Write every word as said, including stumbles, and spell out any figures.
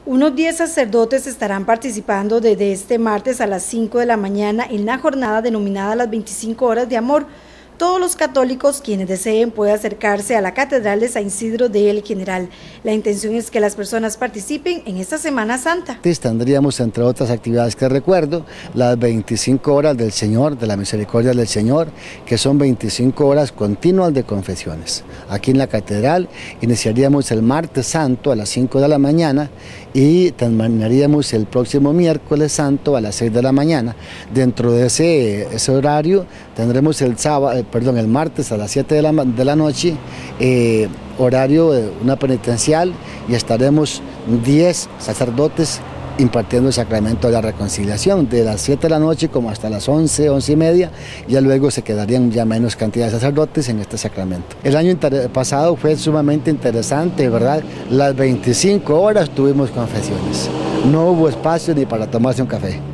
Unos diez sacerdotes estarán participando desde este martes a las cinco de la mañana en la jornada denominada las veinticinco horas de amor. Todos los católicos quienes deseen pueden acercarse a la Catedral de San Isidro de El General. La intención es que las personas participen en esta Semana Santa. Tendríamos, entre otras actividades que recuerdo, las veinticinco horas del Señor, de la Misericordia del Señor, que son veinticinco horas continuas de confesiones. Aquí en la Catedral iniciaríamos el martes santo a las cinco de la mañana y terminaríamos el próximo miércoles santo a las seis de la mañana. Dentro de ese, ese horario tendremos el sábado, perdón, el martes a las siete de la, de la noche, eh, horario de una penitencial, y estaremos diez sacerdotes impartiendo el sacramento de la reconciliación, de las siete de la noche como hasta las once, once y media, ya luego se quedarían ya menos cantidad de sacerdotes en este sacramento. El año pasado fue sumamente interesante, ¿verdad? Las veinticinco horas tuvimos confesiones, no hubo espacio ni para tomarse un café.